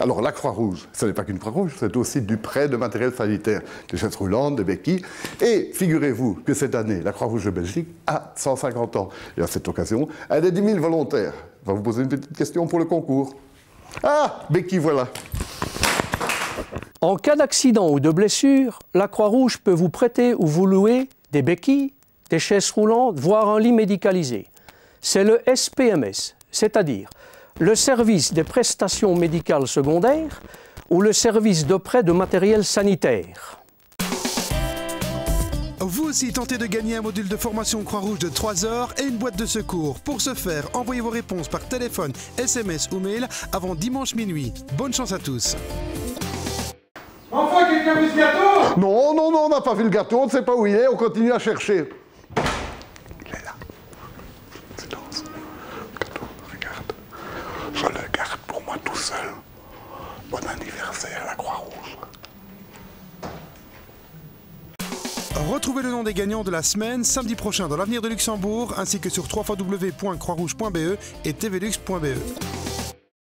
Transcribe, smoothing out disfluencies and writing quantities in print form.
Alors la Croix-Rouge, ce n'est pas qu'une Croix-Rouge, c'est aussi du prêt de matériel sanitaire, des chaises roulantes, des béquilles. Et figurez-vous que cette année, la Croix-Rouge de Belgique a 150 ans. Et à cette occasion, elle est 10 000 volontaires. Je vais vous poser une petite question pour le concours. Ah, béquilles, voilà. En cas d'accident ou de blessure, la Croix-Rouge peut vous prêter ou vous louer des béquilles, des chaises roulantes, voire un lit médicalisé. C'est le SPMS, c'est-à-dire le service des prestations médicales secondaires ou le service de prêt de matériel sanitaire. Vous aussi tentez de gagner un module de formation Croix-Rouge de 3 heures et une boîte de secours. Pour ce faire, envoyez vos réponses par téléphone, SMS ou mail avant dimanche minuit. Bonne chance à tous. Enfin, quelqu'un veut ce gâteau? Non, non, non, on n'a pas vu le gâteau, on ne sait pas où il est, on continue à chercher. Il est là. Silence. Le gâteau, regarde. Je le garde pour moi tout seul. Bon anniversaire, la Croix-Rouge. Retrouvez le nom des gagnants de la semaine samedi prochain dans l'Avenir de Luxembourg ainsi que sur www.croixrouge.be et tvlux.be.